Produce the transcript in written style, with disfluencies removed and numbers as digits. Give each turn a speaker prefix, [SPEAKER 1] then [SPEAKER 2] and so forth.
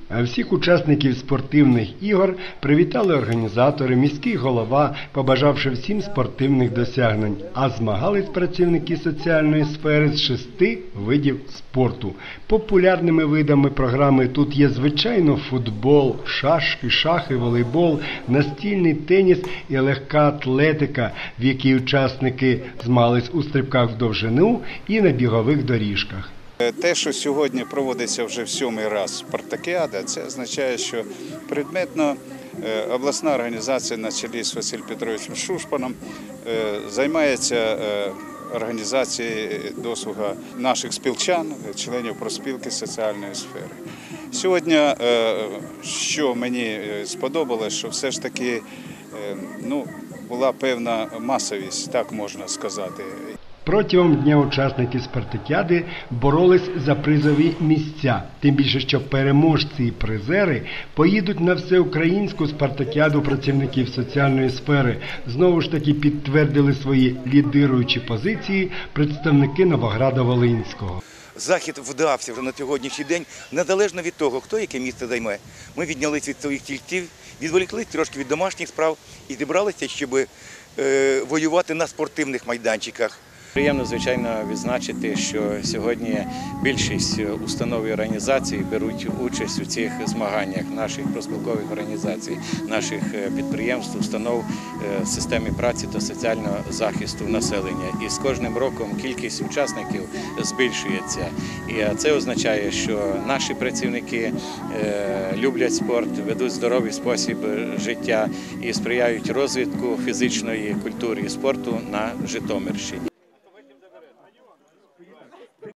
[SPEAKER 1] А всіх учасників спортивних ігор привітали організатори, міський голова, побажавши всім спортивних досягнень. А змагались працівники соціальної сфери з 6 видів спорту. Популярними видами програми тут є, звичайно, футбол, шахи, волейбол, настільний теніс і легка атлетика, в якій учасники змагались у стрибках в довжину і на бігових доріжках.
[SPEAKER 2] Те, що сьогодні проводиться вже в 7-й раз спартакіада, це означає, що предметно обласна організація на чолі з Василем Петровичем Шушпаном займається організацією досуга наших спілчан, членів профспілки соціальної сфери. Сьогодні, що мені сподобалось, що все ж таки була певна масовість, так можна сказати.
[SPEAKER 1] Протягом дня учасники спартакіади боролись за призові місця. Тим більше, що переможці і призери поїдуть на всеукраїнську спартакіаду працівників соціальної сфери. Знову ж таки підтвердили свої лідируючі позиції представники Новограда-Волинського.
[SPEAKER 3] Захід вдався вже на сьогоднішній день, незалежно від того, хто яке місце займе. Ми віднялися від своїх тільців, відволіклись трошки від домашніх справ і зібралися, щоб воювати на спортивних майданчиках.
[SPEAKER 4] Приємно, звичайно, відзначити, що сьогодні більшість установ і організацій беруть участь у цих змаганнях наших профспілкових організацій, наших підприємств, установ системи праці та соціального захисту населення. І з кожним роком кількість учасників збільшується. І це означає, що наші працівники люблять спорт, ведуть здоровий спосіб життя і сприяють розвитку фізичної культури і спорту на Житомирщині.